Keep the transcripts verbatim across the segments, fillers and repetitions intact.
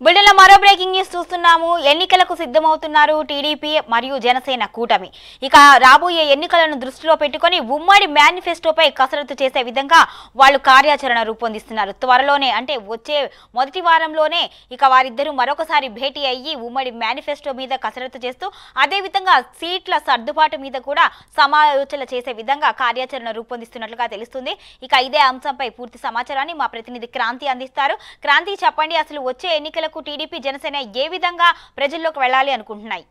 బులెటిన్లో మరో breaking news చూస్తున్నాము. ఎన్నికలకు సిద్ధమవుతున్నారు టీడీపీ మరియు జనసేన కూటమి. ఇక రాబోయే ఎన్నికలను దృష్టిలో పెట్టుకొని ఉమ్మడి మేనిఫెస్టోపై కసరత్తు చేసే విధంగా వాళ్ళు కార్యాచరణ రూపొందిస్తున్నారు. త్వరలోనే అంటే వచ్చే మొదటి వారంలోనే ఇక వారిద్దరూ మరొకసారి భేటీ అయ్యి ఉమ్మడి మేనిఫెస్టో మీద కసరత్తు చేస్తూ అదేవిధంగా సీట్ల సర్దుబాటు మీద కూడా సమాలోచనలు చేసే విధంగా కార్యాచరణ రూపొందిస్తున్నట్లుగా తెలుస్తుంది. ఇక ఇదే అంశంపై పూర్తి సమాచారాన్ని మా ప్రతినిధి క్రాంతి అందిస్తారు. క్రాంతి, చెప్పండి, అసలు వచ్చే ఎన్నికలకు టీడీపీ జనసేన ఏ విధంగా ప్రజల్లోకి వెళ్ళాలి అనుకుంటున్నాయి?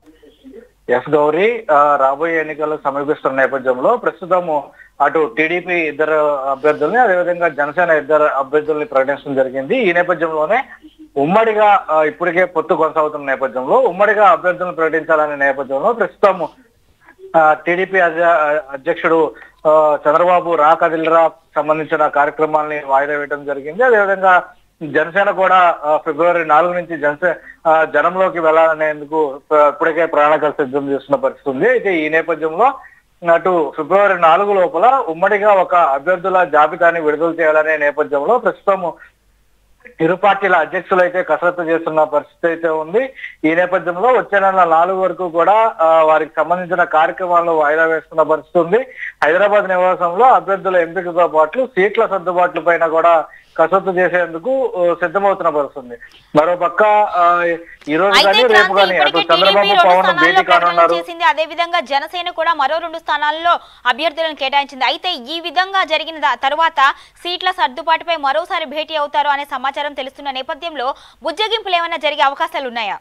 ఎస్ గౌరీ, రాబోయే ఎన్నికలు సమీపిస్తున్న నేపథ్యంలో ప్రస్తుతం అటు టీడీపీ ఇద్దరు అభ్యర్థుల్ని అదేవిధంగా జనసేన ఇద్దరు అభ్యర్థుల్ని ప్రకటించడం జరిగింది. ఈ నేపథ్యంలోనే ఉమ్మడిగా ఇప్పటికే పొత్తు కొనసాగుతున్న నేపథ్యంలో ఉమ్మడిగా అభ్యర్థులను ప్రకటించాలనే నేపథ్యంలో ప్రస్తుతం టీడీపీ అధ్యక్షుడు చంద్రబాబు రా కదిలిరా సంబంధించిన కార్యక్రమాలని వాయిదా వేయడం జరిగింది. అదేవిధంగా జనసేన కూడా ఫిబ్రవరి నాలుగు నుంచి జనసే జనంలోకి వెళ్లాలనేందుకు ఇప్పటికే ప్రణాళికలు సిద్ధం చేస్తున్న పరిస్థితి ఉంది. అయితే ఈ నేపథ్యంలో అటు ఫిబ్రవరి నాలుగు లోపల ఉమ్మడిగా ఒక అభ్యర్థుల జాబితాని విడుదల చేయాలనే నేపథ్యంలో ప్రస్తుతం ఇరు పార్టీల అధ్యక్షులు అయితే కసరత్తు చేస్తున్న పరిస్థితి అయితే ఉంది. ఈ నేపథ్యంలో వచ్చే నెల నాలుగు వరకు కూడా వారికి సంబంధించిన కార్యక్రమాలను వాయిదా వేస్తున్న పరిస్థితి ఉంది. హైదరాబాద్ నివాసంలో అభ్యర్థుల ఎంపికతో పాటు సీట్ల సర్దుబాట్ల పైన కూడా కసరత్తు చేసేందుకు సిద్ధమవుతున్న పరిస్థితి. మరో పక్క ఈ రోజు కానీ రేపు కానీ అటు చంద్రబాబు పవన్ భేటీ కానున్నారు. అదే విధంగా జనసేన కూడా మరో రెండు స్థానాల్లో అభ్యర్థులను కేటాయించింది. అయితే ఈ విధంగా జరిగిన తర్వాత సీట్ల సర్దుబాటుపై మరోసారి భేటీ అవుతారు అనే సమాచారం తెలుస్తున్న నేపథ్యంలో బుజ్జగింపులు ఏమైనా జరిగే అవకాశాలు ఉన్నాయా?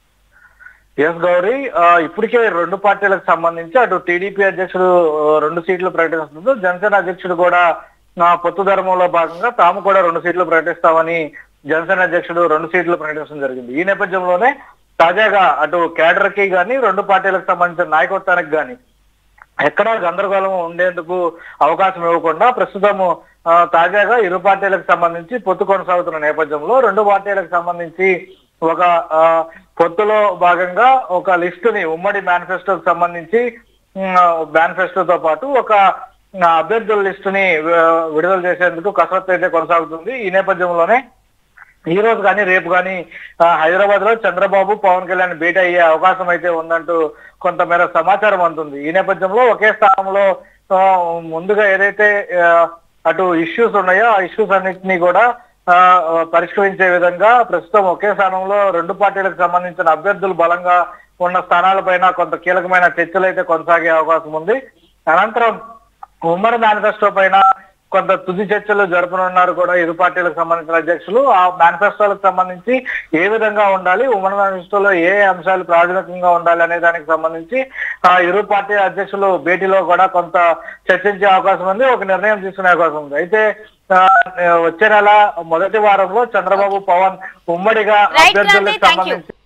ఎస్ గౌరీ, ఇప్పటికే రెండు పార్టీలకు సంబంధించి అటు టీడీపీ అధ్యక్షుడు రెండు సీట్లు ప్రకటిస్తున్నారు. జనసేన అధ్యక్షుడు కూడా నా పొత్తు ధర్మంలో భాగంగా తాము కూడా రెండు సీట్లు ప్రకటిస్తామని జనసేన అధ్యక్షుడు రెండు సీట్లు ప్రకటించడం జరిగింది. ఈ నేపథ్యంలోనే తాజాగా అటు కేడర్ కి గాని రెండు పార్టీలకు సంబంధించిన నాయకత్వానికి గాని ఎక్కడా గందరగోళం ఉండేందుకు అవకాశం ఇవ్వకుండా ప్రస్తుతము తాజాగా ఇరు పార్టీలకు సంబంధించి పొత్తు కొనసాగుతున్న నేపథ్యంలో రెండు పార్టీలకు సంబంధించి ఒక పొత్తులో భాగంగా ఒక లిస్టుని ఉమ్మడి మేనిఫెస్టోకి సంబంధించి మేనిఫెస్టోతో పాటు ఒక అభ్యర్థుల లిస్టుని విడుదల చేసేందుకు కసరత్తు అయితే కొనసాగుతుంది. ఈ నేపథ్యంలోనే ఈ రోజు కానీ రేపు కానీ హైదరాబాద్ లో చంద్రబాబు పవన్ కళ్యాణ్ భేటీ అయ్యే అవకాశం అయితే ఉందంటూ కొంతమేర సమాచారం అందుతుంది. ఈ నేపథ్యంలో ఒకే స్థానంలో ముందుగా ఏదైతే అటు ఇష్యూస్ ఉన్నాయో ఆ ఇష్యూస్ అన్నింటినీ కూడా పరిష్కరించే విధంగా ప్రస్తుతం ఒకే స్థానంలో రెండు పార్టీలకు సంబంధించిన అభ్యర్థులు బలంగా ఉన్న స్థానాలపైన కొంత కీలకమైన చర్చలు అయితే కొనసాగే అవకాశం ఉంది. అనంతరం ఉమ్మడి మేనిఫెస్టో పైన కొంత తుది చర్చలు జరపనున్నారు కూడా ఇరు పార్టీలకు సంబంధించిన అధ్యక్షులు. ఆ మేనిఫెస్టోలకు సంబంధించి ఏ విధంగా ఉండాలి, ఉమ్మడి మేనిఫెస్టోలో ఏ అంశాలు ప్రాథమికంగా ఉండాలి అనే దానికి సంబంధించి ఆ ఇరు పార్టీ అధ్యక్షులు భేటీలో కూడా కొంత చర్చించే అవకాశం ఉంది, ఒక నిర్ణయం తీసుకునే అవకాశం ఉంది. అయితే వచ్చే నెల మొదటి వారంలో చంద్రబాబు పవన్ ఉమ్మడిగా అభ్యర్థులకు సంబంధించి